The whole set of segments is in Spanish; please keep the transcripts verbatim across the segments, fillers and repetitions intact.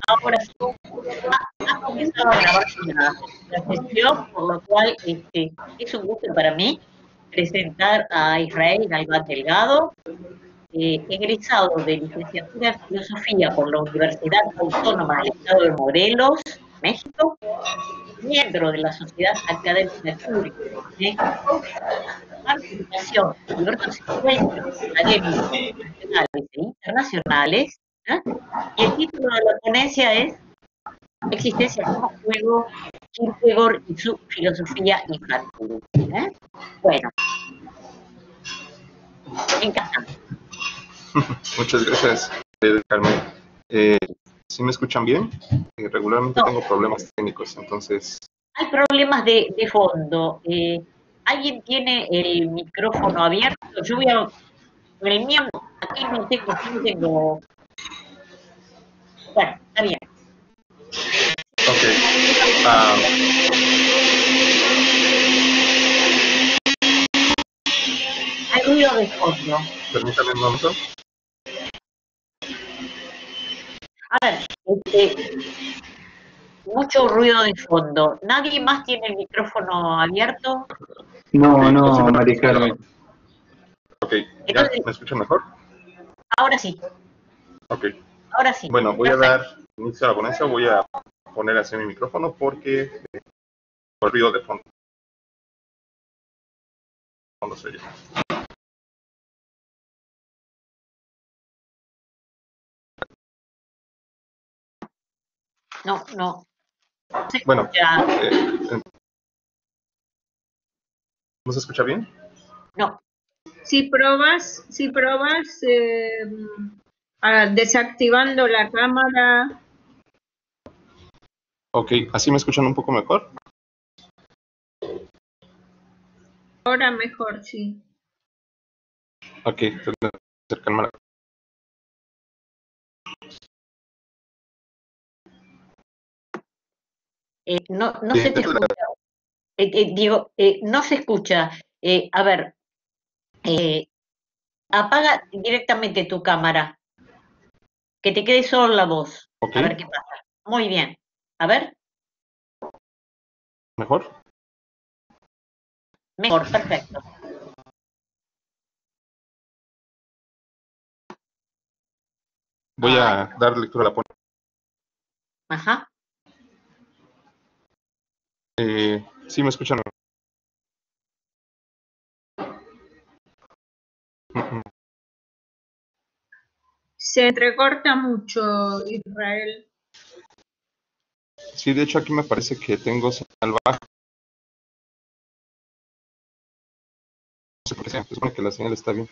Ahora sí, ha, ha comenzado a grabarse la, la sesión, por lo cual este, es un gusto para mí presentar a Israel Galván Delgado, eh, egresado de licenciatura en Filosofía por la Universidad Autónoma del Estado de Morelos, México, miembro de la Sociedad Académica Zurich, México, participación en diversos encuentros académicos nacionales e internacionales, ¿eh? Y el título de la ponencia es Existencia como juego, Kierkegaard y su filosofía infantil. ¿eh? Bueno, me encanta. Muchas gracias, Carmen. Eh, ¿Sí me escuchan bien? Eh, regularmente No, tengo problemas técnicos, entonces... hay problemas de, de fondo. Eh, ¿Alguien tiene el micrófono abierto? Yo voy a... Con el mío, aquí no tengo, no tengo... Bueno, está bien. Ok. Um, Hay ruido de fondo. permítame un momento. A ver, este, mucho ruido de fondo. ¿Nadie más tiene el micrófono abierto? No, Okay, no, Mari Carmen. Ok, ¿ya Entonces, me escuchan mejor? ahora sí, Ok. ahora sí. Bueno, voy Perfecto. a dar inicio a la ponencia, voy a poner así mi micrófono porque eh, por ruido de fondo. fondo soy yo. No, no. No se Bueno, escucha. eh, eh, ¿no se escucha bien? No. Si probas, si probas eh, a- desactivando la cámara. Ok, ¿así me escuchan un poco mejor? Ahora mejor, sí. Ok, entonces acercarme a la... Eh, no, no Sí, se te esta es la- escucha. Eh, eh, digo, eh, no se escucha. Eh, a ver, eh, apaga directamente tu cámara. Que te quede solo la voz. Ok, A ver qué pasa. Muy bien. A ver, ¿mejor? mejor, perfecto. Voy Ay, a dar lectura a la ponencia. ajá. Eh, ¿Sí me escuchan? Mm, mm. Se entrecorta mucho, Israel. Sí, de hecho aquí me parece que tengo señal baja. No sé por qué, se supone que la señal está bien.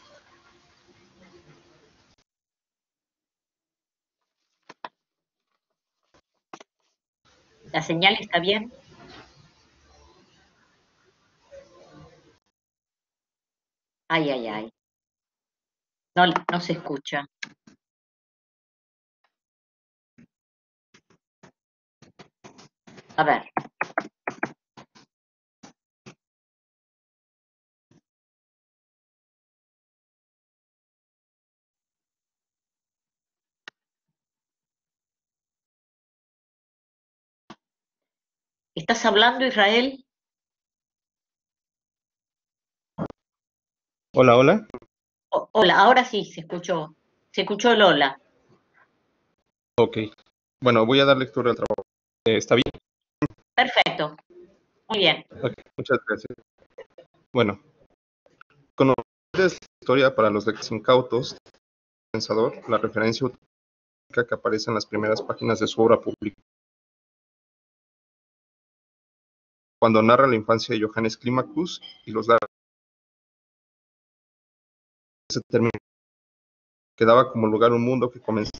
¿La señal está bien? Ay, ay, ay. No, no se escucha. A ver. ¿Estás hablando, Israel? Hola, hola. O- hola, ahora sí se escuchó. Se escuchó el hola. Ok. Bueno, voy a dar lectura al trabajo. Eh, ¿Está bien? Perfecto. Muy bien. Ok, muchas gracias. Bueno, conocer la historia para los lectores incautos, pensador, la referencia utópica que aparece en las primeras páginas de su obra pública. Cuando narra la infancia de Johannes Climacus y los largos ese término que daba como lugar un mundo que comenzaba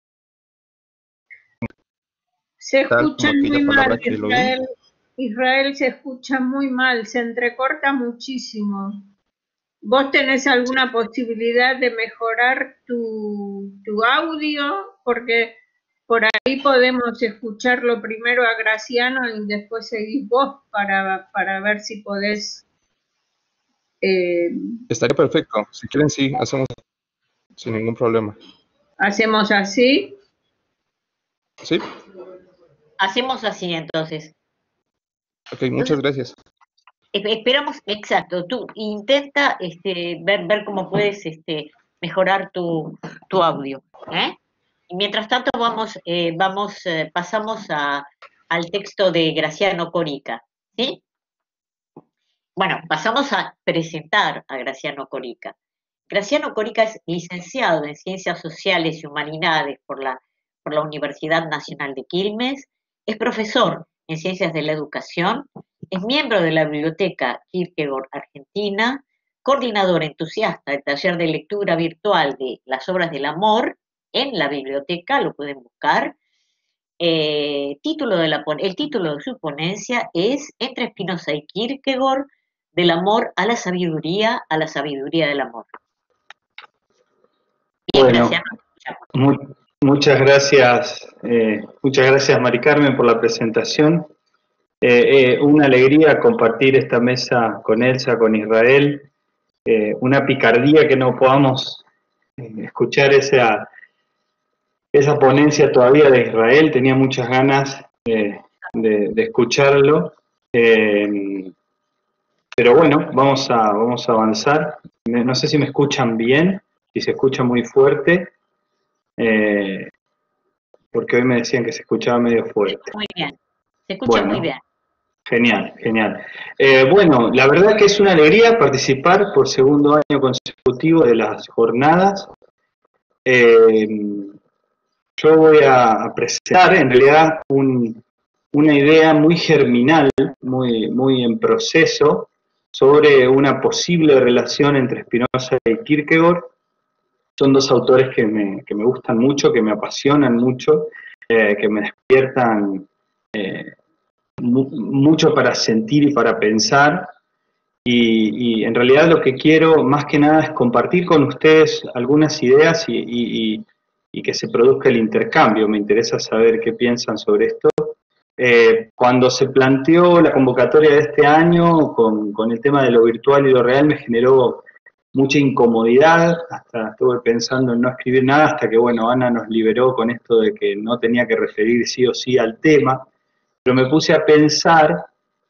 Se tal escucha como aquella muy mal, palabra que Elohim. Israel. Israel se escucha muy mal, se entrecorta muchísimo. ¿Vos tenés alguna posibilidad de mejorar tu, tu audio? Porque por ahí podemos escucharlo primero a Graciano y después seguís vos para, para ver si podés. Eh, Estaría perfecto. Si quieren, sí, hacemos sin ningún problema. hacemos así. ¿Sí? Hacemos así entonces. Ok, muchas gracias. Esperamos, exacto, tú intenta este, ver, ver cómo puedes este, mejorar tu, tu audio, ¿eh? Y mientras tanto vamos, eh, vamos eh, pasamos a, al texto de Graciano Corica, ¿sí? Bueno, pasamos a presentar a Graciano Corica. Graciano Corica es licenciado en Ciencias Sociales y Humanidades por la, por la Universidad Nacional de Quilmes, es profesor en Ciencias de la Educación, es miembro de la Biblioteca Kierkegaard Argentina, coordinador entusiasta del taller de lectura virtual de Las Obras del Amor en la biblioteca, lo pueden buscar. Eh, título de la, el título de su ponencia es Entre Spinoza y Kierkegaard, del amor a la sabiduría, a la sabiduría del amor. Bien, bueno, gracias. Mu muchas gracias, eh, muchas gracias Mari Carmen por la presentación. Eh, eh, una alegría compartir esta mesa con Elsa, con Israel. Eh, una picardía que no podamos eh, escuchar esa, esa ponencia todavía de Israel. Tenía muchas ganas eh, de, de escucharlo. Eh, pero bueno, vamos a, vamos a avanzar. No sé si me escuchan bien, si se escucha muy fuerte. Eh, porque hoy me decían que se escuchaba medio fuerte. Muy bien, se escucha bueno, muy bien. Genial, genial. Eh, bueno, la verdad que es una alegría participar por segundo año consecutivo de las jornadas. Eh, yo voy a presentar en realidad un, una idea muy germinal, muy, muy en proceso, sobre una posible relación entre Spinoza y Kierkegaard. Son dos autores que me, que me gustan mucho, que me apasionan mucho, eh, que me despiertan eh, mu mucho para sentir y para pensar. Y, y en realidad lo que quiero más que nada es compartir con ustedes algunas ideas y, y, y, y que se produzca el intercambio. Me interesa saber qué piensan sobre esto. Eh, cuando se planteó la convocatoria de este año con, con el tema de lo virtual y lo real me generó mucha incomodidad, hasta estuve pensando en no escribir nada hasta que, bueno, Ana nos liberó con esto de que no tenía que referir sí o sí al tema, pero me puse a pensar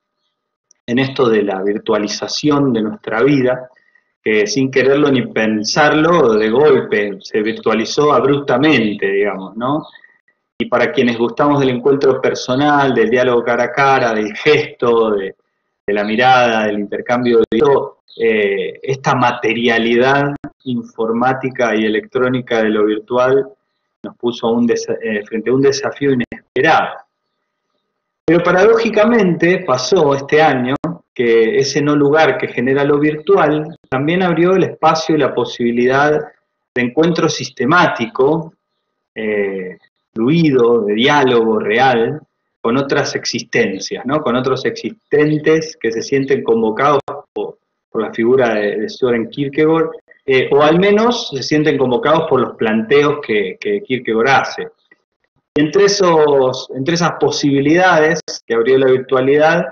en esto de la virtualización de nuestra vida, que sin quererlo ni pensarlo, de golpe se virtualizó abruptamente, digamos, ¿no? Y para quienes gustamos del encuentro personal, del diálogo cara a cara, del gesto, de, de la mirada, del intercambio de video, eh, esta materialidad informática y electrónica de lo virtual nos puso a un eh, frente a un desafío inesperado. Pero paradójicamente pasó este año que ese no lugar que genera lo virtual también abrió el espacio y la posibilidad de encuentro sistemático, eh, fluido, de diálogo real, con otras existencias, ¿no? Con otros existentes que se sienten convocados por, por la figura de, de Søren Kierkegaard, eh, o al menos se sienten convocados por los planteos que, que Kierkegaard hace. Y entre, esos, entre esas posibilidades que abrió la virtualidad,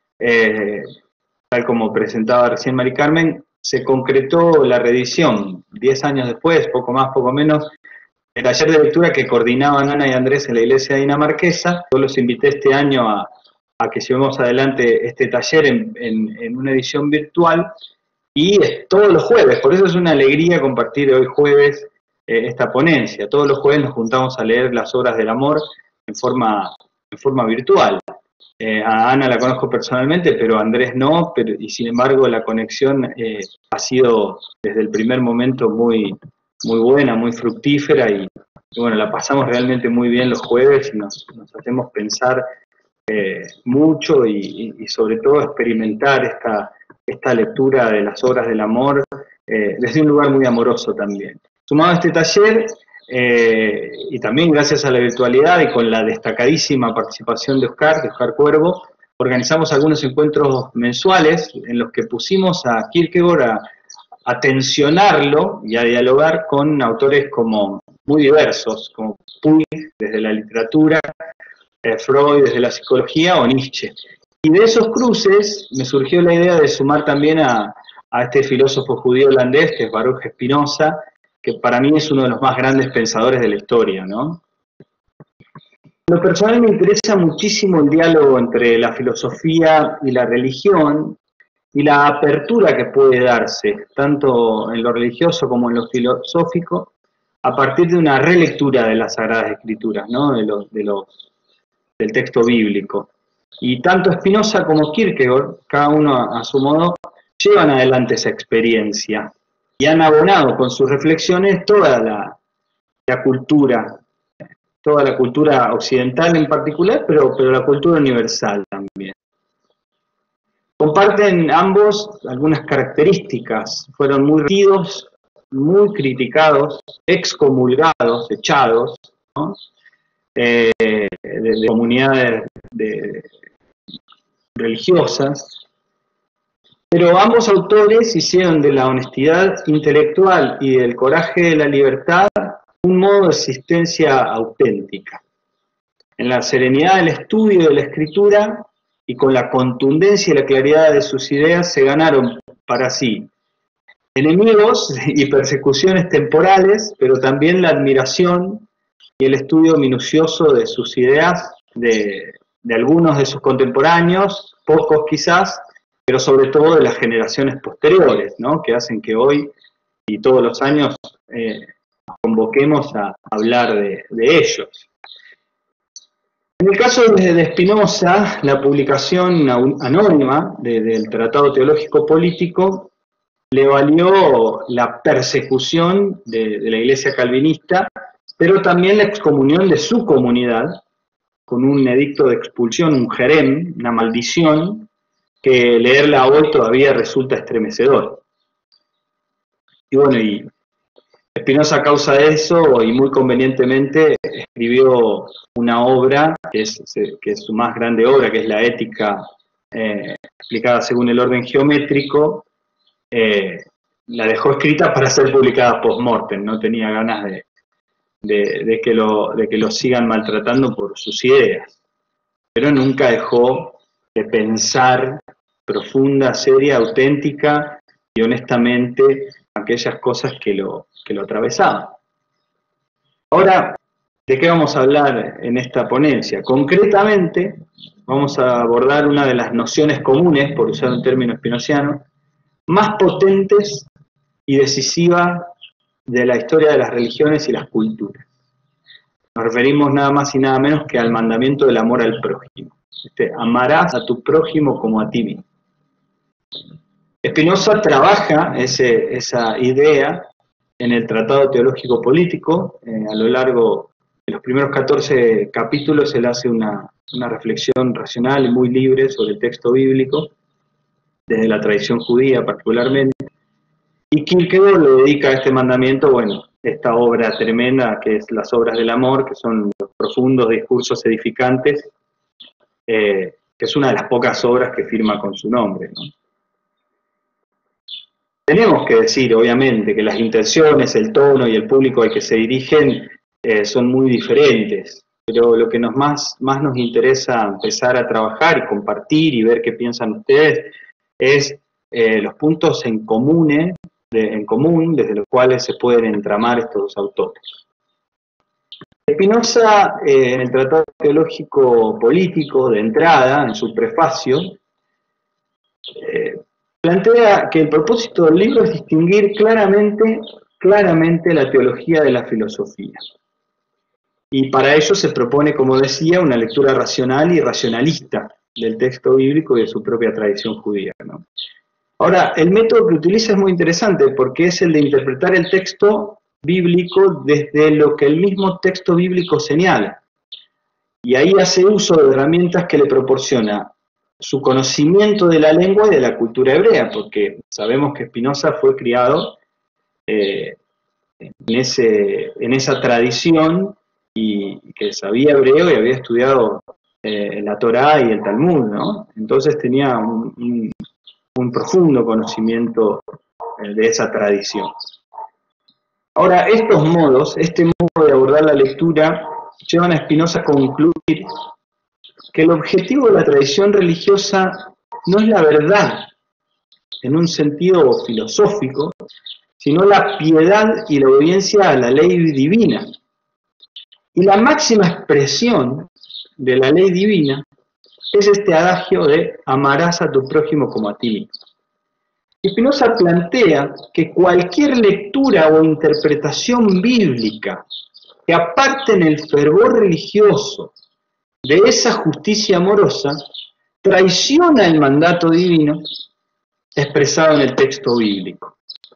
eh, tal como presentaba recién Mari Carmen, se concretó la reedición, diez años después, poco más, poco menos, el taller de lectura que coordinaban Ana y Andrés en la iglesia dinamarquesa. Yo los invité este año a, a que llevemos adelante este taller en, en, en una edición virtual, y es todos los jueves, por eso es una alegría compartir hoy jueves eh, esta ponencia. Todos los jueves nos juntamos a leer Las Obras del Amor en forma, en forma virtual. Eh, a Ana la conozco personalmente, pero a Andrés no, pero, y sin embargo la conexión eh, ha sido desde el primer momento muy, muy buena, muy fructífera, y, y bueno, la pasamos realmente muy bien los jueves y nos, nos hacemos pensar eh, mucho y, y, y sobre todo experimentar esta, esta lectura de las obras del amor eh, desde un lugar muy amoroso también. Sumado a este taller, Eh, y también gracias a la virtualidad y con la destacadísima participación de Oscar, de Oscar Cuervo, organizamos algunos encuentros mensuales en los que pusimos a Kierkegaard a, a tensionarlo y a dialogar con autores como muy diversos, como Puig desde la literatura, eh, Freud desde la psicología o Nietzsche. Y de esos cruces me surgió la idea de sumar también a, a este filósofo judío holandés, que es Baruch Spinoza, que para mí es uno de los más grandes pensadores de la historia, ¿no? En lo personal me interesa muchísimo el diálogo entre la filosofía y la religión y la apertura que puede darse, tanto en lo religioso como en lo filosófico, a partir de una relectura de las Sagradas Escrituras, ¿no? de los, de los, del texto bíblico. Y tanto Spinoza como Kierkegaard, cada uno a, a su modo, llevan adelante esa experiencia y han abonado con sus reflexiones toda la, la cultura, toda la cultura occidental en particular, pero, pero la cultura universal también. Comparten ambos algunas características, fueron muy retidos, muy criticados, excomulgados, echados, ¿no? eh, de, de comunidades de, religiosas, pero ambos autores hicieron de la honestidad intelectual y del coraje de la libertad un modo de existencia auténtica. En la serenidad del estudio de la escritura y con la contundencia y la claridad de sus ideas se ganaron para sí enemigos y persecuciones temporales, pero también la admiración y el estudio minucioso de sus ideas, de, de algunos de sus contemporáneos, pocos quizás, pero sobre todo de las generaciones posteriores, ¿no? Que hacen que hoy y todos los años eh, convoquemos a hablar de, de ellos. En el caso de Spinoza, la publicación anónima de, del Tratado Teológico Político le valió la persecución de, de la Iglesia calvinista, pero también la excomunión de su comunidad, con un edicto de expulsión, un jerem, una maldición, que leerla hoy todavía resulta estremecedor. Y bueno, y Spinoza, a causa de eso, y muy convenientemente, escribió una obra, que es, que es su más grande obra, que es la Ética, eh, explicada según el orden geométrico. Eh, la dejó escrita para ser publicada post-mortem, no tenía ganas de, de, de, que lo, de que lo sigan maltratando por sus ideas. Pero nunca dejó de pensar profunda, seria, auténtica y honestamente aquellas cosas que lo, que lo atravesaban. Ahora, ¿de qué vamos a hablar en esta ponencia? Concretamente, vamos a abordar una de las nociones comunes, por usar un término spinoziano, más potentes y decisivas de la historia de las religiones y las culturas. Nos referimos nada más y nada menos que al mandamiento del amor al prójimo. Este, amarás a tu prójimo como a ti mismo. Spinoza trabaja ese, esa idea en el Tratado Teológico Político. Eh, a lo largo de los primeros catorce capítulos él hace una, una reflexión racional y muy libre sobre el texto bíblico, desde la tradición judía particularmente, y Kierkegaard le dedica a este mandamiento, bueno, esta obra tremenda que es Las Obras del Amor, que son los profundos discursos edificantes, eh, que es una de las pocas obras que firma con su nombre, ¿no? Tenemos que decir, obviamente, que las intenciones, el tono y el público al que se dirigen eh, son muy diferentes, pero lo que nos más, más nos interesa empezar a trabajar y compartir y ver qué piensan ustedes es eh, los puntos en, comune, de, en común desde los cuales se pueden entramar estos dos autores. Spinoza, eh, en el Tratado Teológico Político, de entrada, en su prefacio, eh, plantea que el propósito del libro es distinguir claramente, claramente la teología de la filosofía. Y para ello se propone, como decía, una lectura racional y racionalista del texto bíblico y de su propia tradición judía, ¿no? Ahora, el método que utiliza es muy interesante porque es el de interpretar el texto bíblico desde lo que el mismo texto bíblico señala. Y ahí hace uso de herramientas que le proporciona su conocimiento de la lengua y de la cultura hebrea, porque sabemos que Spinoza fue criado eh, en, ese, en esa tradición y que sabía hebreo y había estudiado eh, la Torá y el Talmud, ¿no? Entonces tenía un, un, un profundo conocimiento eh, de esa tradición. Ahora, estos modos, este modo de abordar la lectura, llevan a Spinoza a concluir que el objetivo de la tradición religiosa no es la verdad, en un sentido filosófico, sino la piedad y la obediencia a la ley divina. Y la máxima expresión de la ley divina es este adagio de amarás a tu prójimo como a ti mismo. Spinoza plantea que cualquier lectura o interpretación bíblica que aparten el fervor religioso de esa justicia amorosa traiciona el mandato divino expresado en el texto bíblico.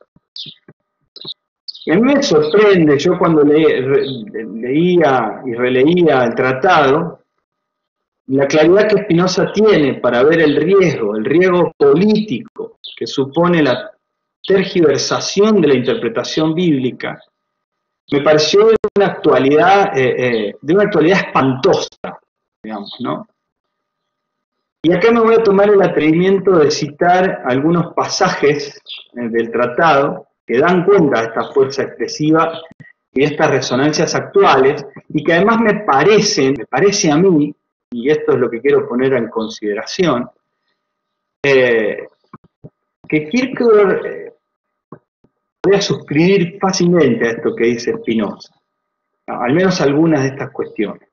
Y a mí me sorprende, yo cuando le, re, leía y releía el tratado, la claridad que Spinoza tiene para ver el riesgo, el riesgo político que supone la tergiversación de la interpretación bíblica, me pareció de una actualidad, eh, eh, de una actualidad espantosa, digamos, ¿no? Y acá me voy a tomar el atrevimiento de citar algunos pasajes eh, del tratado que dan cuenta de esta fuerza expresiva y de estas resonancias actuales, y que además me parece, me parece a mí, y esto es lo que quiero poner en consideración, eh, que Kierkegaard eh, voy a suscribir fácilmente a esto que dice Spinoza, al menos algunas de estas cuestiones.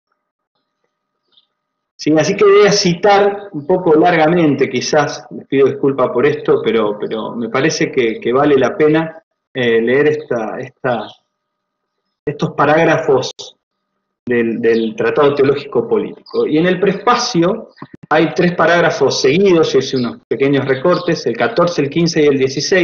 Sí, así que voy a citar un poco largamente, quizás, les pido disculpas por esto, pero, pero me parece que, que vale la pena eh, leer esta, esta, estos parágrafos del, del Tratado Teológico Político. Y en el prefacio hay tres parágrafos seguidos, yo hice unos pequeños recortes, el catorce, el quince y el dieciséis,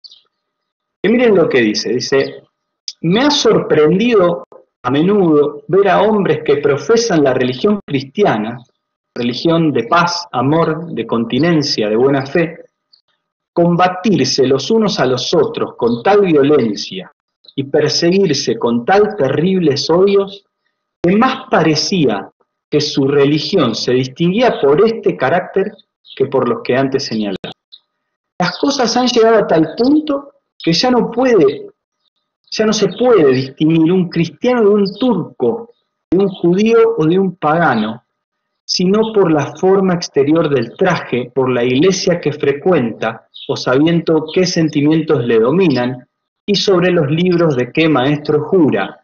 y miren lo que dice, dice, me ha sorprendido a menudo ver a hombres que profesan la religión cristiana, religión de paz, amor, de continencia, de buena fe, combatirse los unos a los otros con tal violencia y perseguirse con tal terribles odios, que más parecía que su religión se distinguía por este carácter que por los que antes señalaba. Las cosas han llegado a tal punto que ya no puede Ya no se puede distinguir un cristiano de un turco, de un judío o de un pagano, sino por la forma exterior del traje, por la iglesia que frecuenta, o sabiendo qué sentimientos le dominan, y sobre los libros de qué maestro jura.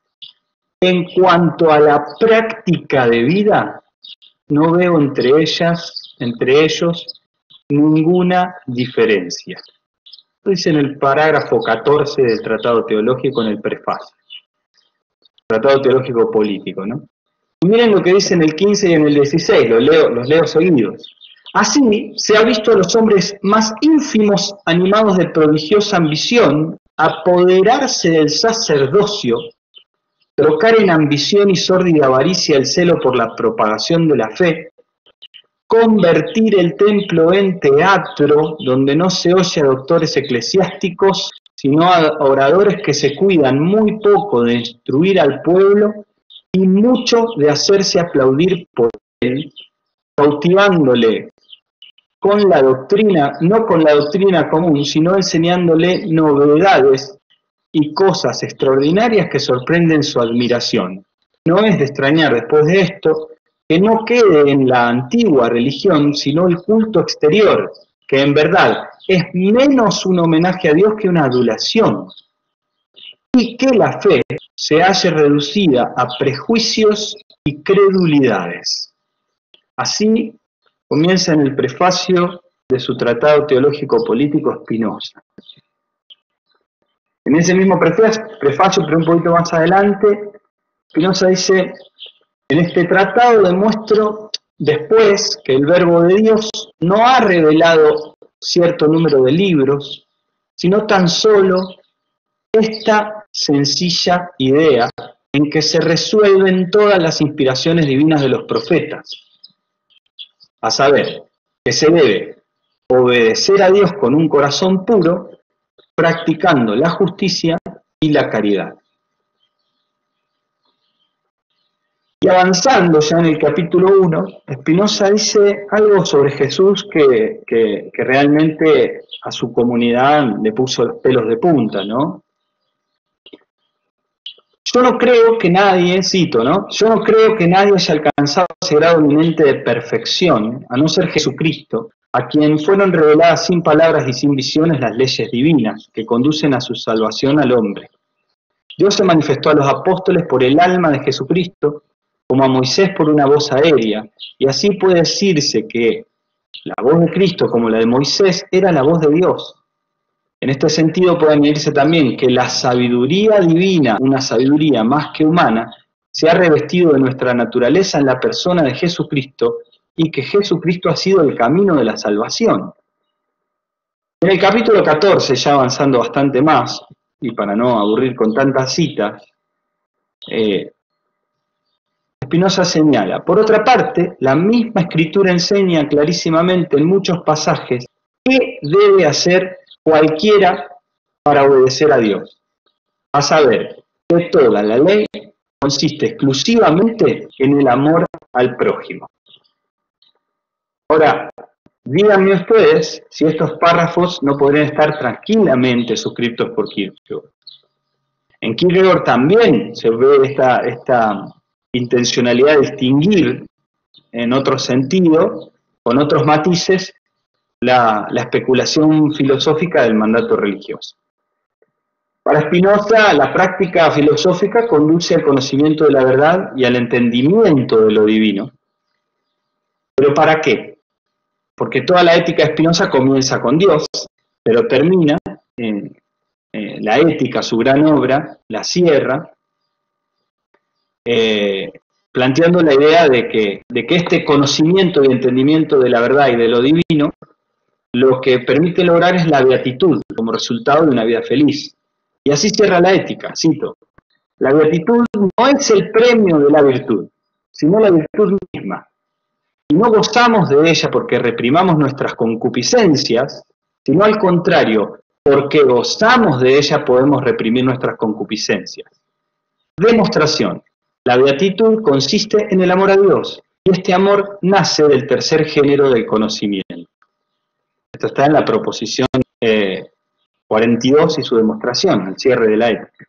En cuanto a la práctica de vida, no veo entre ellas, entre ellos, ninguna diferencia. Dice en el parágrafo catorce del Tratado Teológico en el prefacio. Tratado Teológico Político, ¿no? Y miren lo que dice en el quince y en el dieciséis, los leo, los leo seguidos. Así se ha visto a los hombres más ínfimos animados de prodigiosa ambición apoderarse del sacerdocio, trocar en ambición y sórdida avaricia el celo por la propagación de la fe, convertir el templo en teatro donde no se oye a doctores eclesiásticos, sino a oradores que se cuidan muy poco de instruir al pueblo y mucho de hacerse aplaudir por él, cautivándole con la doctrina, no con la doctrina común, sino enseñándole novedades y cosas extraordinarias que sorprenden su admiración. No es de extrañar después de esto que no quede en la antigua religión, sino el culto exterior, que en verdad es menos un homenaje a Dios que una adulación, y que la fe se halle reducida a prejuicios y credulidades. Así comienza en el prefacio de su Tratado Teológico Político Spinoza. En ese mismo prefacio, pero un poquito más adelante, Spinoza dice: en este tratado demuestro después que el Verbo de Dios no ha revelado cierto número de libros, sino tan solo esta sencilla idea en que se resuelven todas las inspiraciones divinas de los profetas, a saber, que se debe obedecer a Dios con un corazón puro, practicando la justicia y la caridad. Y avanzando ya en el capítulo uno, Spinoza dice algo sobre Jesús que, que, que realmente a su comunidad le puso los pelos de punta, ¿no? Yo no creo que nadie, cito, ¿no? Yo no creo que nadie haya alcanzado ese grado eminente de perfección, a no ser Jesucristo, a quien fueron reveladas sin palabras y sin visiones las leyes divinas que conducen a su salvación al hombre. Dios se manifestó a los apóstoles por el alma de Jesucristo, como a Moisés por una voz aérea, y así puede decirse que la voz de Cristo, como la de Moisés, era la voz de Dios. En este sentido puede añadirse también que la sabiduría divina, una sabiduría más que humana, se ha revestido de nuestra naturaleza en la persona de Jesucristo, y que Jesucristo ha sido el camino de la salvación. En el capítulo catorce, ya avanzando bastante más, y para no aburrir con tantas citas, eh, Spinoza señala: por otra parte, la misma Escritura enseña clarísimamente en muchos pasajes qué debe hacer cualquiera para obedecer a Dios, a saber, que toda la ley consiste exclusivamente en el amor al prójimo. Ahora, díganme ustedes si estos párrafos no podrían estar tranquilamente suscritos por Kierkegaard. En Kierkegaard también se ve esta, esta intencionalidad de distinguir en otro sentido, con otros matices, la, la especulación filosófica del mandato religioso. Para Spinoza, la práctica filosófica conduce al conocimiento de la verdad y al entendimiento de lo divino. ¿Pero para qué? Porque toda la ética de Spinoza comienza con Dios, pero termina en eh, la ética, su gran obra, la cierra, eh, planteando la idea de que, de que este conocimiento y entendimiento de la verdad y de lo divino, lo que permite lograr es la beatitud, como resultado de una vida feliz. Y así cierra la ética, cito: la beatitud no es el premio de la virtud, sino la virtud misma. Y no gozamos de ella porque reprimamos nuestras concupiscencias, sino al contrario, porque gozamos de ella podemos reprimir nuestras concupiscencias. Demostración: la beatitud consiste en el amor a Dios, y este amor nace del tercer género del conocimiento. Esto está en la proposición eh, cuarenta y dos y su demostración, el cierre de la ética.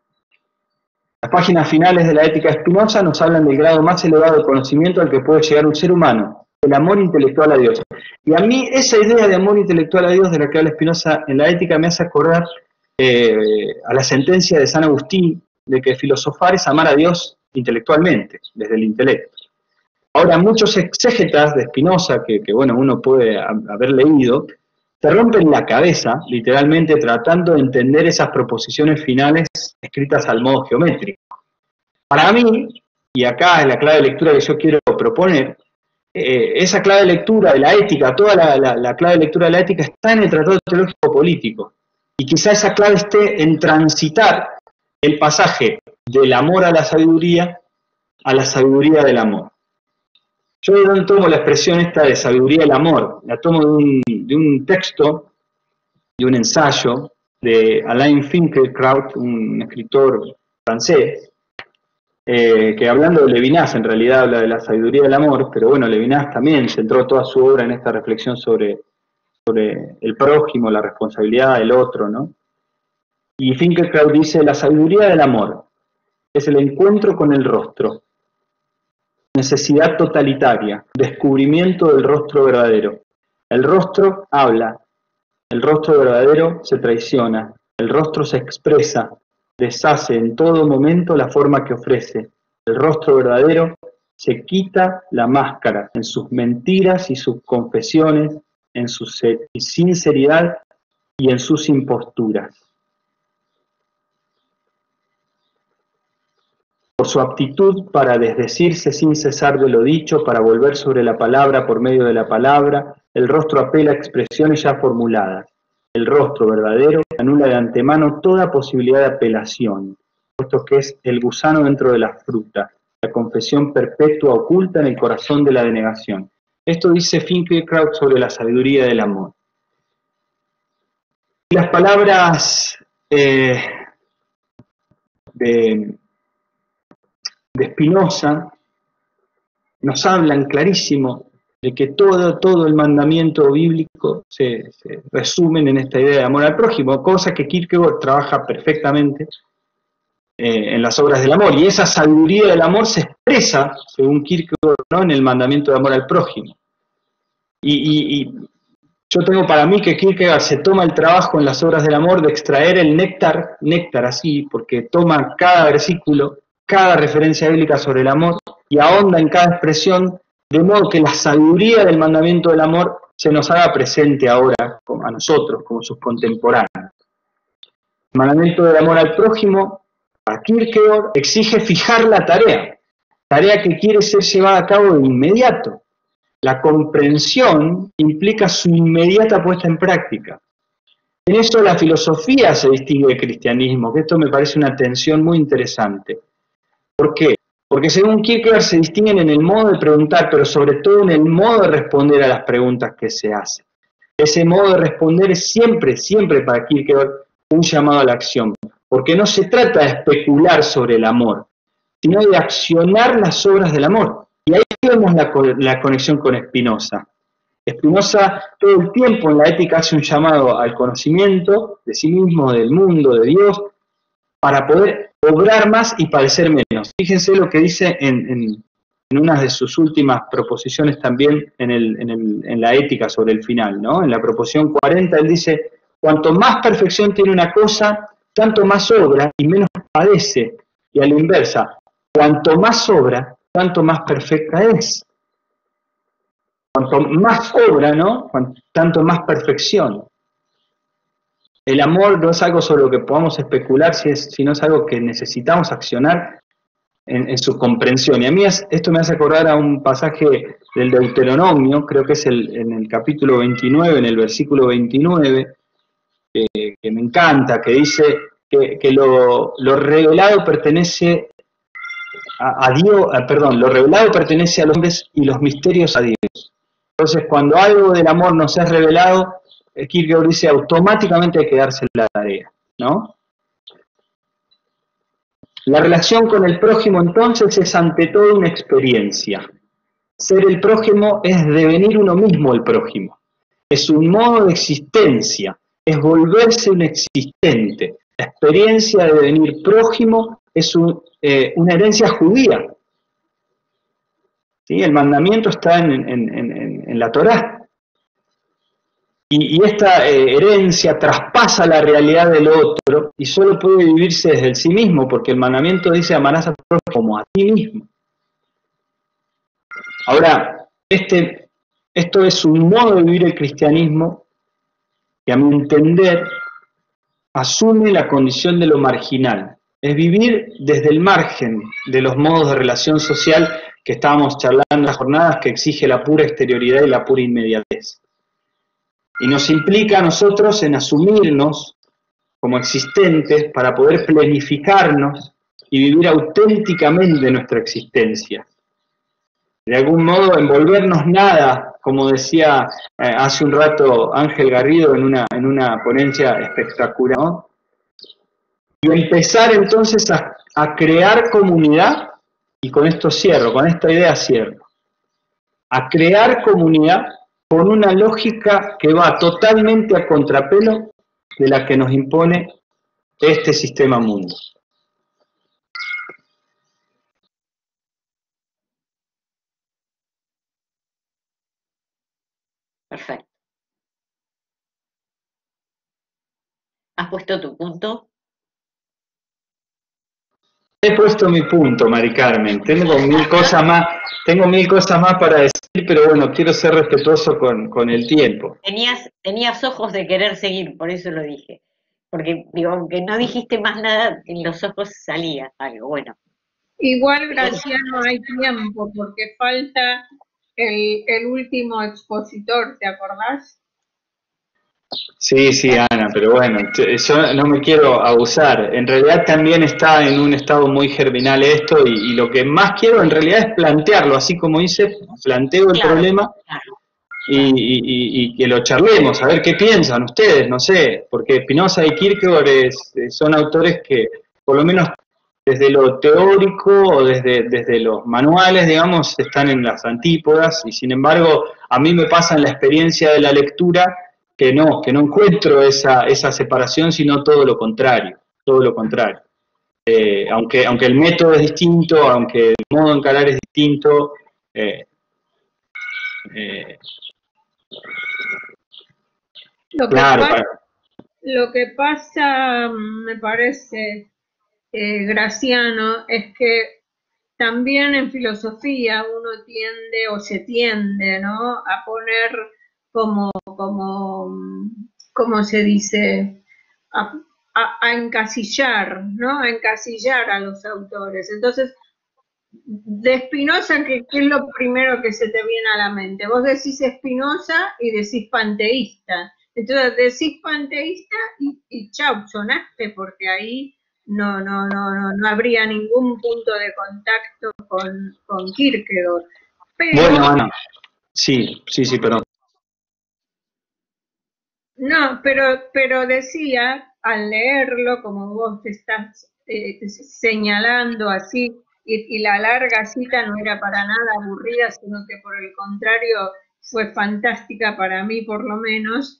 Las páginas finales de la ética de Spinoza nos hablan del grado más elevado de conocimiento al que puede llegar un ser humano, el amor intelectual a Dios. Y a mí esa idea de amor intelectual a Dios de la que habla Spinoza en la ética me hace acordar eh, a la sentencia de San Agustín de que filosofar es amar a Dios intelectualmente, desde el intelecto. Ahora, muchos exégetas de Spinoza, que, que bueno, uno puede haber leído, se rompen la cabeza, literalmente, tratando de entender esas proposiciones finales escritas al modo geométrico. Para mí, y acá es la clave de lectura que yo quiero proponer, eh, esa clave de lectura de la ética, toda la, la, la clave de lectura de la ética está en el Tratado Teológico Político. Y quizá esa clave esté en transitar el pasaje del amor a la sabiduría a la sabiduría del amor. Yo no tomo la expresión esta de sabiduría del amor, la tomo de un, de un texto, de un ensayo de Alain Finkielkraut, un escritor francés, eh, que hablando de Levinas en realidad habla de la sabiduría del amor, pero bueno, Levinas también centró toda su obra en esta reflexión sobre, sobre el prójimo, la responsabilidad del otro, ¿no? Y Finkielkraut dice: la sabiduría del amor es el encuentro con el rostro, necesidad totalitaria, descubrimiento del rostro verdadero. El rostro habla, el rostro verdadero se traiciona, el rostro se expresa, deshace en todo momento la forma que ofrece. El rostro verdadero se quita la máscara en sus mentiras y sus confesiones, en su sinceridad y en sus imposturas. Por su aptitud para desdecirse sin cesar de lo dicho, para volver sobre la palabra por medio de la palabra, el rostro apela a expresiones ya formuladas. El rostro verdadero anula de antemano toda posibilidad de apelación, puesto que es el gusano dentro de la fruta, la confesión perpetua oculta en el corazón de la denegación. Esto dice Finkielkraut sobre la sabiduría del amor. Y las palabras eh, de... de Spinoza nos hablan clarísimo de que todo, todo el mandamiento bíblico se, se resumen en esta idea de amor al prójimo, cosa que Kierkegaard trabaja perfectamente eh, en las obras del amor, y esa sabiduría del amor se expresa, según Kierkegaard, ¿no?, en el mandamiento de amor al prójimo. Y, y, y yo tengo para mí que Kierkegaard se toma el trabajo en las obras del amor de extraer el néctar, néctar así, porque toma cada versículo, cada referencia bíblica sobre el amor y ahonda en cada expresión, de modo que la sabiduría del mandamiento del amor se nos haga presente ahora a nosotros, como sus contemporáneos. El mandamiento del amor al prójimo, a Kierkegaard, exige fijar la tarea, tarea que quiere ser llevada a cabo de inmediato. La comprensión implica su inmediata puesta en práctica. En eso la filosofía se distingue del cristianismo, que esto me parece una tensión muy interesante. ¿Por qué? Porque según Kierkegaard se distinguen en el modo de preguntar, pero sobre todo en el modo de responder a las preguntas que se hacen. Ese modo de responder es siempre, siempre para Kierkegaard un llamado a la acción, porque no se trata de especular sobre el amor, sino de accionar las obras del amor. Y ahí vemos la, la conexión con Spinoza. Spinoza todo el tiempo en la ética hace un llamado al conocimiento de sí mismo, del mundo, de Dios, para poder obrar más y padecer menos. Fíjense lo que dice en, en, en una de sus últimas proposiciones también en, el, en, el, en la ética sobre el final, ¿no? En la proposición cuarenta él dice, cuanto más perfección tiene una cosa, tanto más obra y menos padece. Y a la inversa, cuanto más obra, tanto más perfecta es. Cuanto más obra, ¿no? Cuanto, tanto más perfección. El amor no es algo sobre lo que podamos especular, sino es algo que necesitamos accionar en, en su comprensión. Y a mí es, esto me hace acordar a un pasaje del Deuteronomio, creo que es el, en el capítulo veintinueve, en el versículo veintinueve, eh, que me encanta, que dice que, que lo, lo revelado pertenece a, a Dios, a, perdón, lo revelado pertenece a los hombres y los misterios a Dios. Entonces, cuando algo del amor nos es revelado, Kierkegaard dice automáticamente hay que darse la tarea, ¿no? La relación con el prójimo entonces es ante todo una experiencia. Ser el prójimo es devenir uno mismo el prójimo. Es un modo de existencia, es volverse un existente. La experiencia de devenir prójimo es un, eh, una herencia judía. ¿Sí? El mandamiento está en, en, en, en la Torá. Y, y esta eh, herencia traspasa la realidad del otro y solo puede vivirse desde el sí mismo, porque el mandamiento dice amarás a tu prójimo como a ti mismo. Ahora, este, esto es un modo de vivir el cristianismo que a mi entender asume la condición de lo marginal. Es vivir desde el margen de los modos de relación social que estábamos charlando en las jornadas, que exige la pura exterioridad y la pura inmediatez. Y nos implica a nosotros en asumirnos como existentes para poder planificarnos y vivir auténticamente nuestra existencia. De algún modo, envolvernos nada, como decía eh, hace un rato Ángel Garrido en una, en una ponencia espectacular, ¿no? Y empezar entonces a, a crear comunidad, y con esto cierro, con esta idea cierro, a crear comunidad con una lógica que va totalmente a contrapelo de la que nos impone este sistema mundo. Perfecto. ¿Has puesto tu punto? He puesto mi punto, Mari Carmen. Tengo mil cosas más, tengo mil cosas más para decir, pero bueno, quiero ser respetuoso con, con el tiempo. Tenías, tenías ojos de querer seguir, por eso lo dije. Porque, digo, aunque no dijiste más nada, en los ojos salía algo, bueno. Igual, Graciano, hay tiempo, porque falta el, el último expositor, ¿te acordás? Sí, sí, Ana, pero bueno, yo no me quiero abusar. En realidad también está en un estado muy germinal esto y, y lo que más quiero en realidad es plantearlo, así como hice, planteo el Claro, problema claro. y, y, y que lo charlemos, a ver qué piensan ustedes, no sé, porque Spinoza y Kierkegaard es, son autores que, por lo menos desde lo teórico o desde, desde los manuales, digamos, están en las antípodas y sin embargo a mí me pasa en la experiencia de la lectura que no, que no encuentro esa, esa separación, sino todo lo contrario, todo lo contrario. Eh, aunque, aunque el método es distinto, aunque el modo de encarar es distinto, eh, eh, Lo que Claro, pasa, para- lo que pasa, me parece, eh, Graciano, es que también en filosofía uno tiende o se tiende, ¿no? A poner como, como, ¿cómo se dice? A, a- a encasillar, ¿no? A encasillar a los autores. Entonces, de Spinoza, ¿qué, qué es lo primero que se te viene a la mente? Vos decís Spinoza y decís panteísta. Entonces decís panteísta y, y chau, sonaste, porque ahí no, no, no, no, no habría ningún punto de contacto con, con Kierkegaard. Pero, bueno, Ana, sí, sí, sí, perdón. no, pero, pero decía, al leerlo, como vos te estás eh, señalando así, y, y la larga cita no era para nada aburrida, sino que por el contrario fue fantástica para mí por lo menos,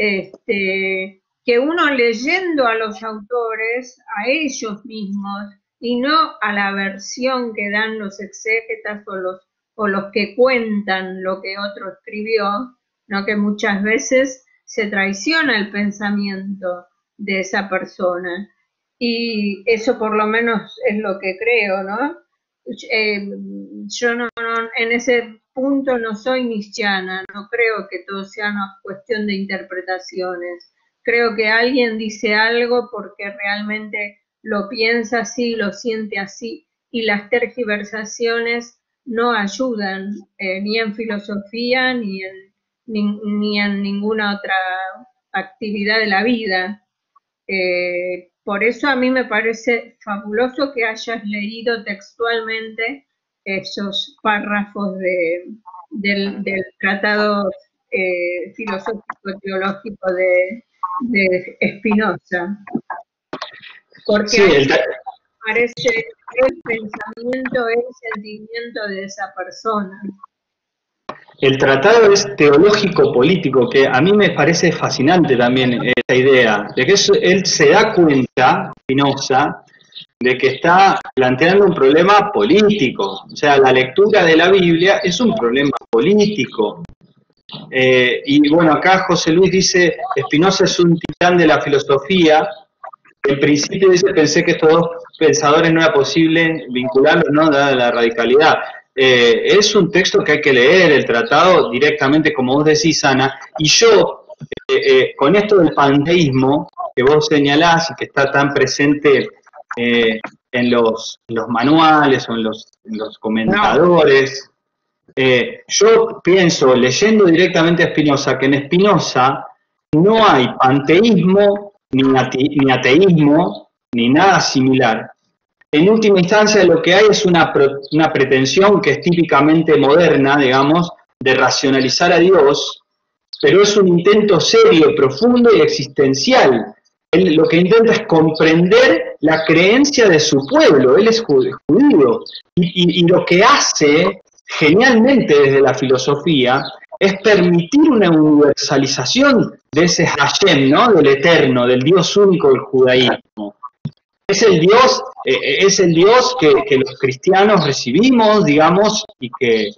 este, que uno leyendo a los autores, a ellos mismos, y no a la versión que dan los exégetas o los, o los que cuentan lo que otro escribió, ¿no? Que muchas veces se traiciona el pensamiento de esa persona. Y eso por lo menos es lo que creo, ¿no? Eh, yo no, no, en ese punto no soy nietzscheana, no creo que todo sea una cuestión de interpretaciones. Creo que alguien dice algo porque realmente lo piensa así, lo siente así, y las tergiversaciones no ayudan eh, ni en filosofía ni en, ni, ni en ninguna otra actividad de la vida. Eh, por eso a mí me parece fabuloso que hayas leído textualmente esos párrafos de, del, del tratado eh, filosófico-teológico de, de Spinoza, porque Sí, ahí el, ta- aparece el pensamiento, el sentimiento de esa persona. el tratado es teológico-político, que a mí me parece fascinante también esa idea, de que eso- él se da cuenta, Spinoza, de que está planteando un problema político. O sea, la lectura de la Biblia es un problema político. Eh, y bueno, acá José Luis dice, Spinoza es un titán de la filosofía. En principio dice, pensé que estos dos pensadores no era posible vincularlos, ¿no? Dada la radicalidad. Eh, es un texto que hay que leer, el tratado directamente, como vos decís, Ana, y yo, eh, eh, con esto del panteísmo que vos señalás y que está tan presente eh, en, los, en los manuales o en los, en los comentadores, eh, yo pienso, leyendo directamente a Spinoza, que en Spinoza no hay panteísmo, ni, ate, ni ateísmo, ni nada similar. En última instancia, lo que hay es una, una pretensión que es típicamente moderna, digamos, de racionalizar a Dios, pero es un intento serio, profundo y existencial. Él lo que intenta es comprender la creencia de su pueblo, él es judío, y, y, y lo que hace genialmente desde la filosofía es permitir una universalización de ese Hashem, ¿no? Del eterno, del Dios único del judaísmo. Es el Dios, eh, es el Dios que, que los cristianos recibimos, digamos, y que,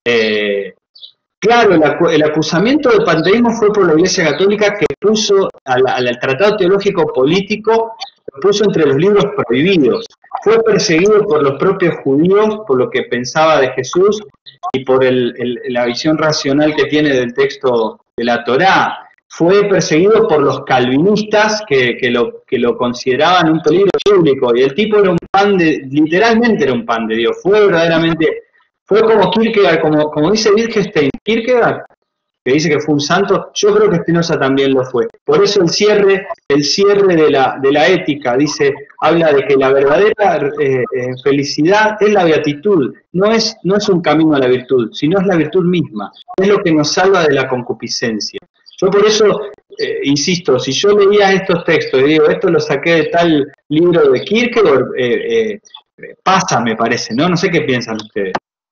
eh, claro, el, el acusamiento del panteísmo fue por la Iglesia Católica, que puso al, al Tratado Teológico Político, lo puso entre los libros prohibidos. Fue perseguido por los propios judíos, por lo que pensaba de Jesús y por el, el, la visión racional que tiene del texto de la Torá. Fue perseguido por los calvinistas que, que, lo, que lo consideraban un peligro público, y el tipo era un pan de, literalmente era un pan de Dios, fue verdaderamente, fue como Kierkegaard, como, como dice Wittgenstein, Kierkegaard, que dice que fue un santo, yo creo que Spinoza también lo fue. Por eso el cierre, el cierre de la, de la ética, dice, habla de que la verdadera eh, eh, felicidad es la beatitud, no es, no es un camino a la virtud, sino es la virtud misma, es lo que nos salva de la concupiscencia. Yo por eso, eh, insisto, si yo leía estos textos y digo, esto lo saqué de tal libro de Kierkegaard, eh, eh, pasa, me parece, ¿no? No sé qué piensan ustedes.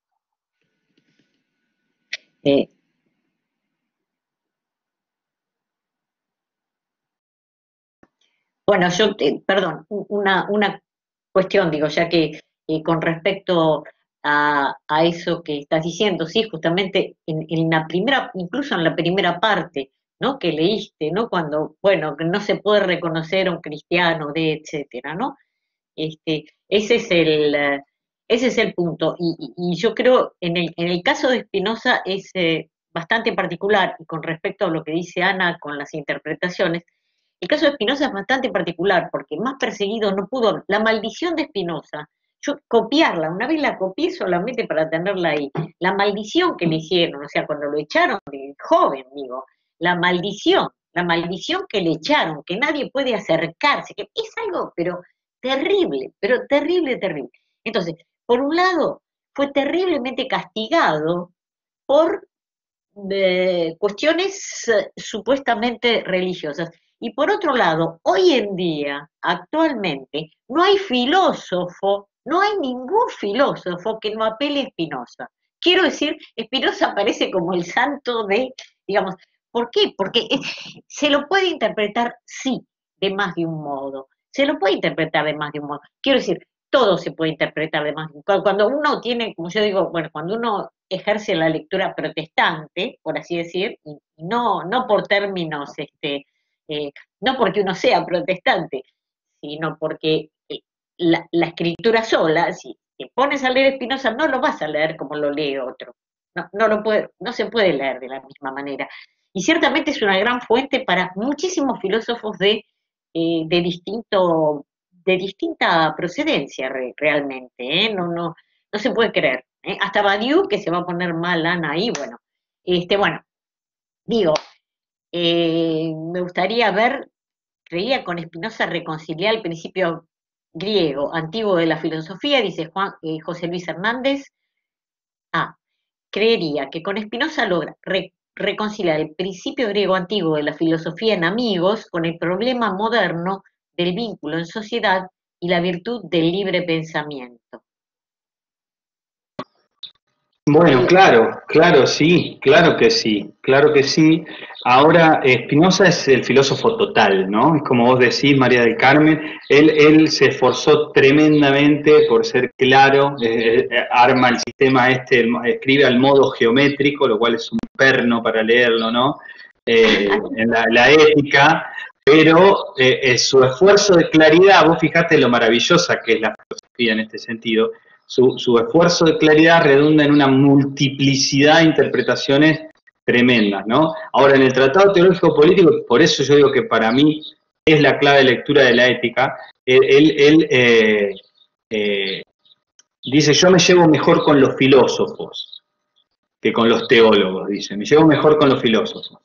Eh, bueno, yo, eh, perdón, una, una cuestión, digo, ya que eh, con respecto a, a eso que estás diciendo, sí, justamente en, en la primera, incluso en la primera parte ¿no? Que leíste, ¿no? Cuando, bueno, que no se puede reconocer a un cristiano, de etcétera, ¿no? Este, ese es el, eh, ese es el punto. Y, y- y yo creo, en el, en el caso de Spinoza es eh, bastante particular, y con respecto a lo que dice Ana con las interpretaciones, el caso de Spinoza es bastante particular, porque más perseguido no pudo. La maldición de Spinoza, yo copiarla, una vez la copié solamente para tenerla ahí. La maldición que le hicieron, o sea, cuando lo echaron de joven, digo, la maldición, la maldición que le echaron, que nadie puede acercarse, que es algo, pero terrible, pero terrible, terrible. Entonces, por un lado, fue terriblemente castigado por eh, cuestiones eh, supuestamente religiosas. Y por otro lado, hoy en día, actualmente, no hay filósofo, no hay ningún filósofo que no apele a Spinoza. Quiero decir, Spinoza aparece como el santo de, digamos, ¿por qué? Porque eh, se lo puede interpretar, sí, de más de un modo. Se lo puede interpretar de más de un modo. Quiero decir, todo se puede interpretar de más de un modo. Cuando uno tiene, como yo digo, bueno, cuando uno ejerce la lectura protestante, por así decir, y no, no por términos, este, eh, no porque uno sea protestante, sino porque eh, la, la escritura sola, si te pones a leer Spinoza, no lo vas a leer como lo lee otro. No, no, lo puede, no se puede leer de la misma manera. Y ciertamente es una gran fuente para muchísimos filósofos de, eh, de, distinto, de distinta procedencia re, realmente. ¿eh? No, no, no se puede creer. ¿eh? Hasta Badiou, que se va a poner mal Ana ahí, bueno. Este, bueno, digo, eh, me gustaría ver, creía con Spinoza reconciliar el principio griego antiguo de la filosofía, dice Juan, eh, José Luis Hernández. Ah, creería que con Spinoza logra re- reconciliar el principio griego antiguo de la filosofía en amigos con el problema moderno del vínculo en sociedad y la virtud del libre pensamiento. Bueno, claro, claro, sí, claro que sí, claro que sí. Ahora, eh, Spinoza es el filósofo total, ¿no? Es como vos decís, María del Carmen, él, él se esforzó tremendamente por ser claro, eh, eh, arma el sistema este, el- escribe al modo geométrico, lo cual es un perno para leerlo, ¿no? Eh, en la, la ética, pero eh, eh, su esfuerzo de claridad, vos fijate lo maravillosa que es la filosofía en este sentido. Su, su esfuerzo de claridad redunda en una multiplicidad de interpretaciones tremendas, ¿no? Ahora, en el Tratado Teológico Político, por eso yo digo que para mí es la clave de lectura de la ética, él, él, él eh, eh, dice, yo me llevo mejor con los filósofos que con los teólogos, dice, me llevo mejor con los filósofos.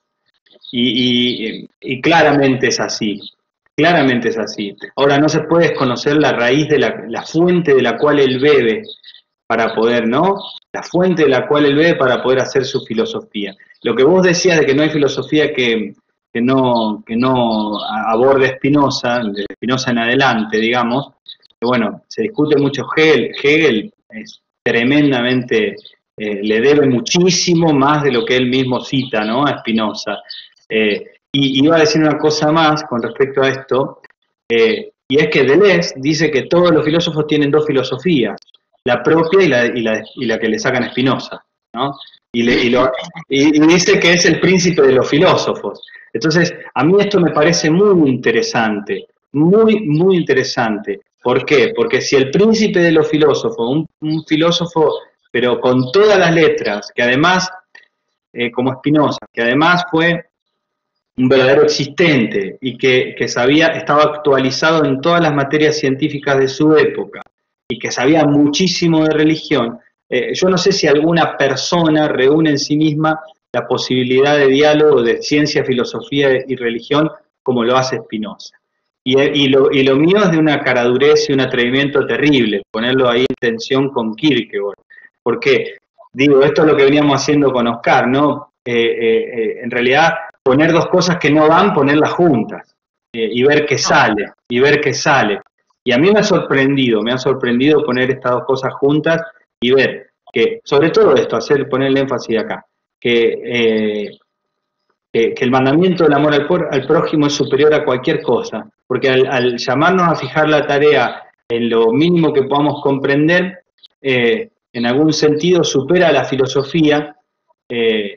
Y, y, y claramente es así. Claramente es así. Ahora, no se puede desconocer la raíz de la, la fuente de la cual él bebe para poder, ¿no? La fuente de la cual él bebe para poder hacer su filosofía. Lo que vos decías de que no hay filosofía que, que, no, que no aborde Spinoza, de Spinoza en adelante, digamos, que bueno, se discute mucho Hegel, Hegel es tremendamente, eh, le debe muchísimo más de lo que él mismo cita, ¿no? A Spinoza. Eh, y iba a decir una cosa más con respecto a esto, eh, y es que Deleuze dice que todos los filósofos tienen dos filosofías, la propia y la, y la, y la que le sacan a Spinoza, ¿no? Y, le, y, lo, y, y dice que es el príncipe de los filósofos. Entonces, a mí esto me parece muy interesante, muy, muy interesante. ¿Por qué? Porque si el príncipe de los filósofos, un, un filósofo, pero con todas las letras, que además, eh, como Spinoza, que además fue un verdadero existente y que, que sabía, estaba actualizado en todas las materias científicas de su época y que sabía muchísimo de religión, eh, yo no sé si alguna persona reúne en sí misma la posibilidad de diálogo de ciencia, filosofía y religión como lo hace Spinoza. Y, y, lo, y lo mío es de una caradurez y un atrevimiento terrible, ponerlo ahí en tensión con Kierkegaard. Porque, digo, esto es lo que veníamos haciendo con Oscar, ¿no? Eh, eh, eh, en realidad, poner dos cosas que no van, ponerlas juntas eh, y ver qué sale, y ver qué sale. Y a mí me ha sorprendido, me ha sorprendido poner estas dos cosas juntas y ver que, sobre todo esto, hacer poner el énfasis acá, que, eh, que, que el mandamiento del amor al, por, al prójimo es superior a cualquier cosa, porque al, al llamarnos a fijar la tarea en lo mínimo que podamos comprender, eh, en algún sentido supera la filosofía, eh,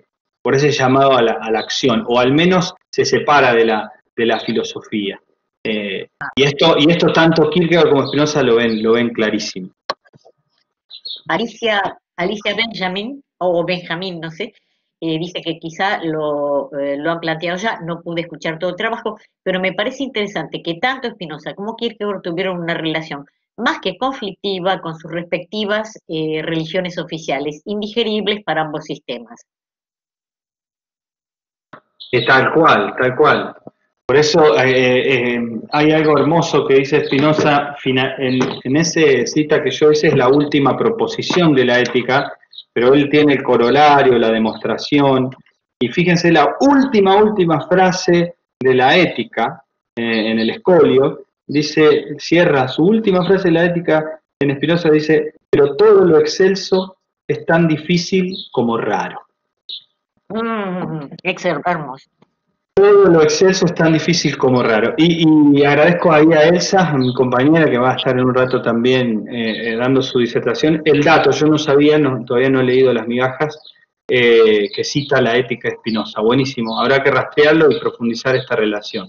por ese llamado a la, a la acción, o al menos se separa de la, de la filosofía. Eh, y esto, y esto tanto Kierkegaard como Spinoza lo ven, lo ven clarísimo. Alicia, Alicia Benjamin, o Benjamín, no sé, eh, dice que quizá lo, eh, lo han planteado ya, no pude escuchar todo el trabajo, pero me parece interesante que tanto Spinoza como Kierkegaard tuvieron una relación más que conflictiva con sus respectivas eh, religiones oficiales, indigeribles para ambos sistemas. Eh, tal cual, tal cual. Por eso eh, eh, hay algo hermoso que dice Spinoza, en, en ese cita que yo hice es la última proposición de la ética, pero él tiene el corolario, la demostración, y fíjense la última, última frase de la ética, eh, en el Escolio, dice, cierra su última frase de la ética, en Spinoza dice, pero todo lo excelso es tan difícil como raro. Mm, excelente, hermoso. Todo lo exceso es tan difícil como raro. Y, y agradezco ahí a Elsa, a mi compañera, que va a estar en un rato también eh, dando su disertación. El dato, yo no sabía, no, todavía no he leído las migajas, eh, que cita la ética de Spinoza. Buenísimo, habrá que rastrearlo y profundizar esta relación.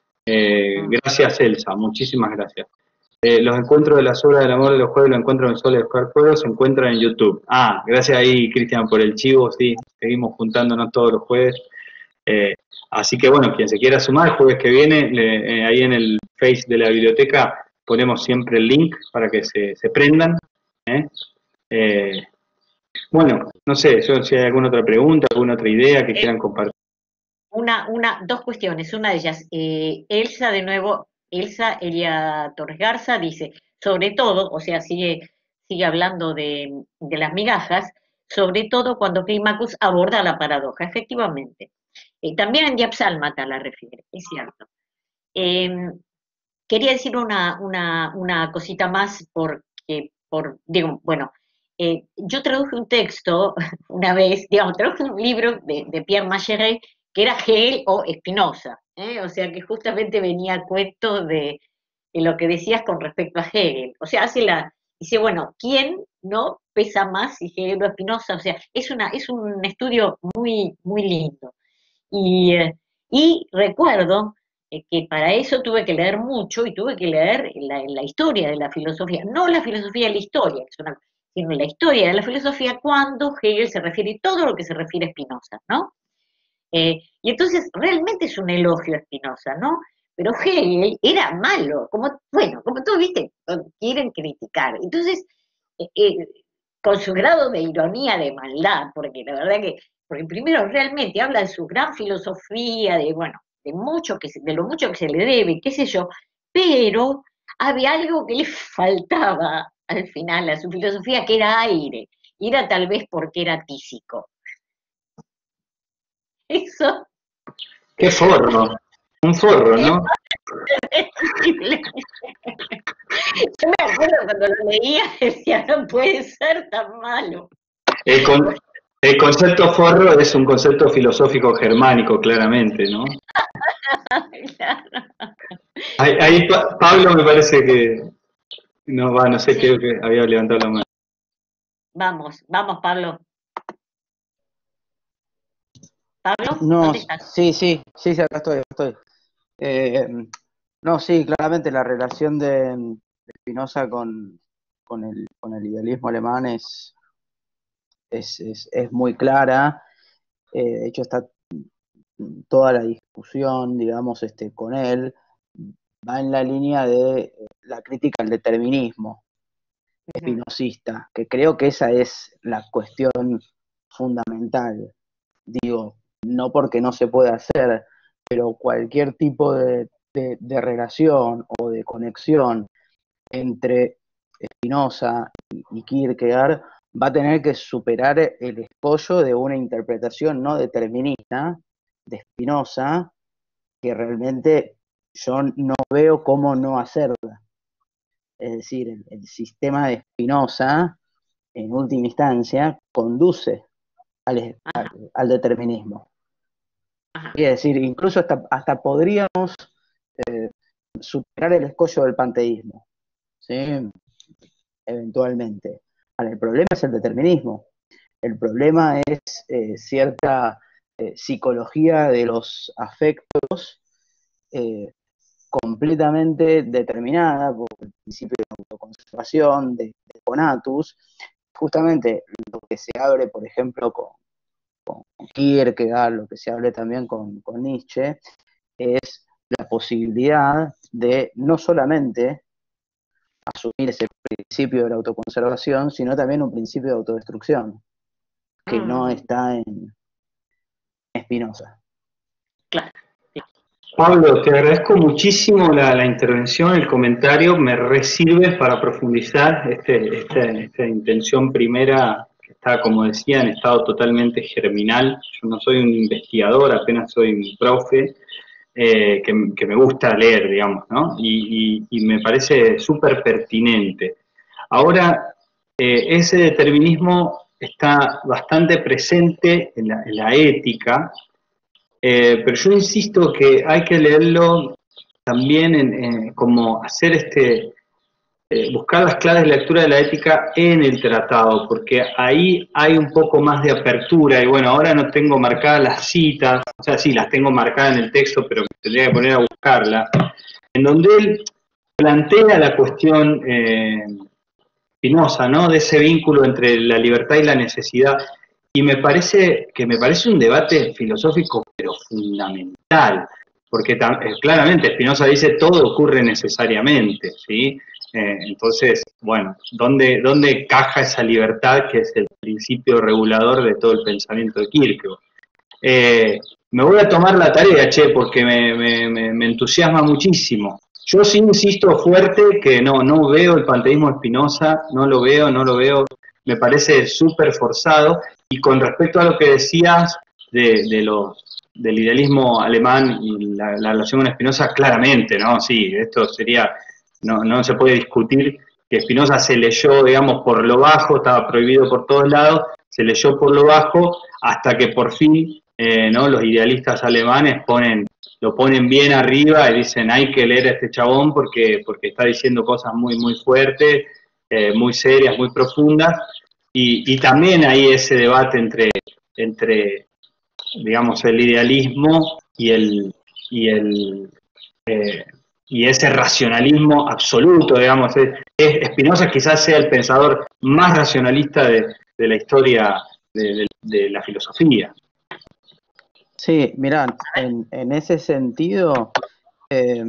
Eh, gracias, Elsa, muchísimas gracias. Eh, los encuentros de las obras del amor de los juegos, los encuentros mensuales de Oscar Cuero se encuentran en YouTube. Ah, gracias ahí, Cristian, por el chivo, sí, seguimos juntándonos todos los jueves. Eh, así que bueno, quien se quiera sumar el jueves que viene, le, eh, ahí en el Face de la biblioteca ponemos siempre el link para que se, se prendan. ¿eh? Eh, bueno, no sé, yo, si hay alguna otra pregunta, alguna otra idea que quieran compartir. Una, una, dos cuestiones, una de ellas, eh, Elsa de nuevo, Elsa Elia Torres Garza dice, sobre todo, o sea, sigue, sigue hablando de, de las migajas, sobre todo cuando Climacus aborda la paradoja, efectivamente. Eh, también en Diapsálmata la refiere, es cierto. Eh, quería decir una, una, una cosita más porque, por, digo, bueno, eh, yo traduje un texto una vez, digamos, traduje un libro de, de Pierre Macheret que era Hegel o Spinoza, ¿eh? O sea que justamente venía a cuento de, de lo que decías con respecto a Hegel. O sea, hace la, dice, bueno, ¿quién no pesa más si Hegel o Spinoza? O sea, es, una, es un estudio muy, muy lindo. Y, eh, y recuerdo eh, que para eso tuve que leer mucho y tuve que leer la, la historia de la filosofía, no la filosofía de la historia, que es una, sino la historia de la filosofía cuando Hegel se refiere todo lo que se refiere a Spinoza, ¿no? Eh, y entonces realmente es un elogio a Spinoza, ¿no? Pero Hegel era malo, como, bueno, como todos, viste, quieren criticar. Entonces, eh, eh, con su grado de ironía, de maldad, porque la verdad que, porque primero realmente habla de su gran filosofía, de, bueno, de mucho que se- de lo mucho que se le debe, qué sé yo, pero había algo que le faltaba al final a su filosofía, que era aire, y era tal vez porque era tísico. Eso Qué forro, un forro, ¿no? es terrible. Yo me acuerdo cuando lo leía, decía, no puede ser tan malo. El, con, el concepto forro es un concepto filosófico germánico, claramente, ¿no? Claro. Ahí, ahí Pa- Pablo me parece que no va, no sé, Sí. creo que había levantado la mano. Vamos, vamos, Pablo. Pablo, No, ¿dónde estás? sí, sí, sí, sí, acá estoy, acá estoy. Eh, no, sí, claramente la relación de, de Spinoza con, con el, con el idealismo alemán es, es, es, es muy clara. Eh, de hecho, está toda la discusión, digamos, este, con él, va en la línea de eh, la crítica al determinismo Ujú. espinosista, que creo que esa es la cuestión fundamental. Digo, no porque no se pueda hacer, pero cualquier tipo de, de, de relación o de conexión entre Spinoza y, y Kierkegaard va a tener que superar el escollo de una interpretación no determinista de Spinoza, que realmente yo no veo cómo no hacerla. Es decir, el, el sistema de Spinoza, en última instancia, conduce al, al, Ajá, al determinismo. ajá, Es decir, incluso hasta, hasta podríamos eh, superar el escollo del panteísmo, ¿sí? Eventualmente. Ahora, el problema es el determinismo. El problema es eh, cierta eh, psicología de los afectos eh, completamente determinada por el principio de autoconservación, de, de conatus, justamente lo que se abre, por ejemplo, con, con Kierkegaard, lo que se abre también con, con Nietzsche, es la posibilidad de no solamente asumir ese principio de la autoconservación, sino también un principio de autodestrucción, que mm. no está en Spinoza. Claro. Pablo, te agradezco muchísimo la, la intervención, el comentario, me resirve para profundizar este, este, esta intención primera, que está, como decía, en estado totalmente germinal. Yo no soy un investigador, apenas soy un profe, eh, que, que me gusta leer, digamos, ¿no? Y, y, y me parece súper pertinente. Ahora, eh, ese determinismo está bastante presente en la, en la ética, Eh, pero yo insisto que hay que leerlo también en, en, como hacer este, eh, buscar las claves de lectura de la ética en el tratado, porque ahí hay un poco más de apertura, y bueno, ahora no tengo marcadas las citas, o sea, sí, las tengo marcadas en el texto, pero me tendría que poner a buscarlas, en donde él plantea la cuestión eh, Spinoza, ¿no?, de ese vínculo entre la libertad y la necesidad. Y me parece que me parece un debate filosófico, pero fundamental, porque eh, claramente Spinoza dice todo ocurre necesariamente, ¿sí? Eh, entonces, bueno, ¿dónde, ¿dónde caja esa libertad que es el principio regulador de todo el pensamiento de Kierkegaard? Eh, me voy a tomar la tarea, che, porque me, me, me entusiasma muchísimo. Yo sí insisto fuerte que no, no veo el panteísmo de Spinoza, no lo veo, no lo veo, me parece súper forzado. Y con respecto a lo que decías de, de los, del idealismo alemán y la, la relación con Spinoza, claramente, ¿no? Sí, esto sería, no, no se puede discutir que Spinoza se leyó, digamos, por lo bajo, estaba prohibido por todos lados, se leyó por lo bajo, hasta que por fin, eh, ¿no?, los idealistas alemanes ponen, lo ponen bien arriba y dicen, hay que leer a este chabón porque, porque está diciendo cosas muy, muy fuertes, eh, muy serias, muy profundas. Y, y también hay ese debate entre, entre digamos, el idealismo y el y el eh, y ese racionalismo absoluto, digamos. Spinoza quizás sea el pensador más racionalista de, de la historia de, de, de la filosofía. Sí, mirá, en, en ese sentido, eh,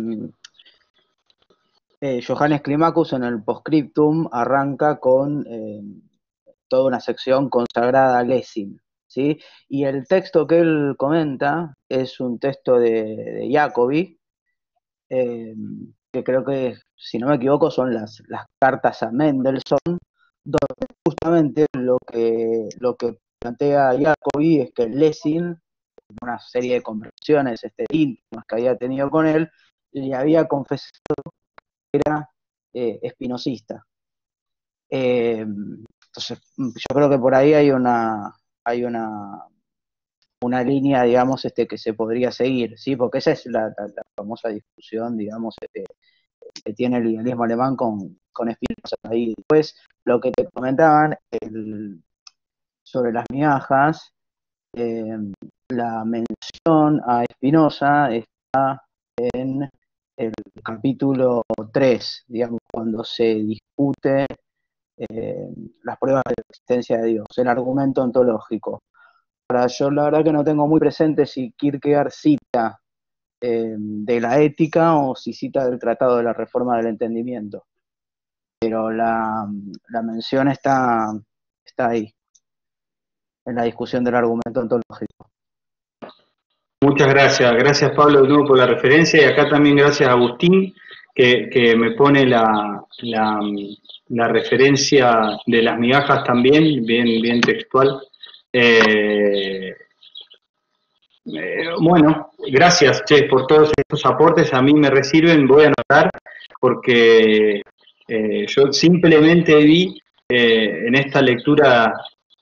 eh, Johannes Climacus en el Postscriptum arranca con eh, toda una sección consagrada a Lessing, ¿sí? Y el texto que él comenta es un texto de, de Jacobi, eh, que creo que, si no me equivoco, son las, las cartas a Mendelssohn, donde justamente lo que, lo que plantea Jacobi es que Lessing, en una serie de conversaciones este, íntimas que había tenido con él, le había confesado que era eh, espinosista. Eh, Entonces, yo creo que por ahí hay una hay una una línea, digamos, este que se podría seguir, ¿sí? Porque esa es la, la, la famosa discusión, digamos, este, que tiene el idealismo alemán con, con Spinoza. Y después, lo que te comentaban el, sobre las migajas, eh, la mención a Spinoza está en el capítulo tres, digamos, cuando se discute Eh, las pruebas de la existencia de Dios, el argumento ontológico. Ahora, yo la verdad que no tengo muy presente si Kierkegaard cita eh, de la ética o si cita del Tratado de la Reforma del Entendimiento, pero la, la mención está, está ahí, en la discusión del argumento ontológico. Muchas gracias, gracias Pablo de nuevo por la referencia, y acá también gracias a Agustín, que, que me pone la, la, la referencia de las migajas también, bien, bien textual. Eh, eh, bueno, gracias, che, por todos estos aportes, a mí me resirven, voy a anotar, porque eh, yo simplemente vi eh, en esta lectura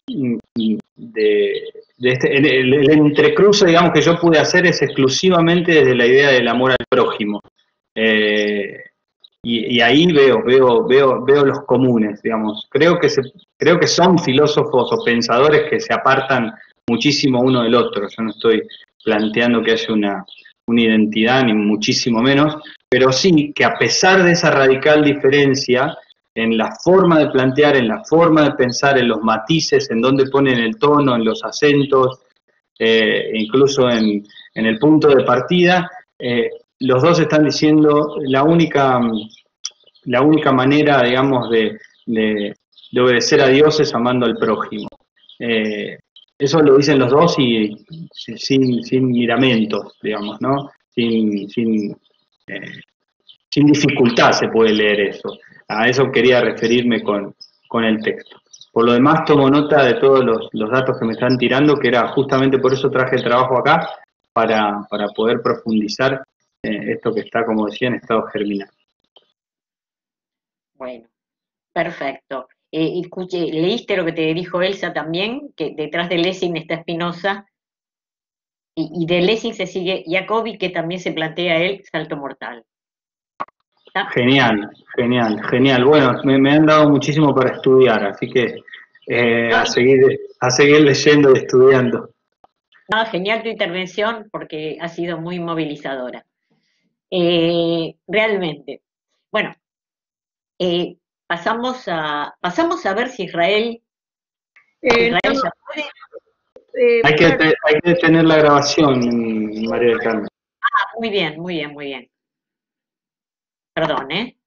de, de este, el, el, el entrecruce, digamos, que yo pude hacer es exclusivamente desde la idea del amor al prójimo. Eh, y, y ahí veo, veo, veo, veo los comunes, digamos. Creo que se, creo que son filósofos o pensadores que se apartan muchísimo uno del otro. Yo no estoy planteando que haya una, una identidad, ni muchísimo menos, pero sí que a pesar de esa radical diferencia en la forma de plantear, en la forma de pensar, en los matices, en dónde ponen el tono, en los acentos, eh, incluso en, en el punto de partida, eh, los dos están diciendo la única, la única manera, digamos, de, de, de obedecer a Dios es amando al prójimo. Eh, eso lo dicen los dos y sin, sin miramentos, digamos, ¿no? Sin, sin, eh, sin dificultad se puede leer eso. A eso quería referirme con, con el texto. Por lo demás, tomo nota de todos los, los datos que me están tirando, que era justamente por eso traje el trabajo acá, para, para poder profundizar eh, esto que está, como decía, en estado germinal. Bueno, perfecto. Eh, escuche, ¿leíste lo que te dijo Elsa también? Que detrás de Lessing está Spinoza, y, y de Lessing se sigue Jacobi, que también se plantea él salto mortal. ¿Está? Genial, genial, genial. Bueno, me, me han dado muchísimo para estudiar, así que eh, a, seguir, a seguir leyendo y estudiando. No, genial tu intervención porque ha sido muy movilizadora. Eh, realmente. Bueno, eh, pasamos a pasamos a ver si Israel, Eh, Israel no, ya puede. eh, Hay que, per- te- hay que detener la grabación, María del Carmen. Ah, muy bien, muy bien, muy bien. Perdón, ¿eh?